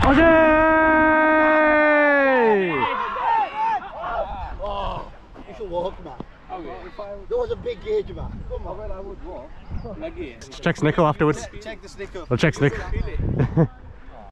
Oh, you should walk, man. There was a big gauge, man. Come on. Let's check Snicko afterwards. Check the Snicko. We'll check Snick.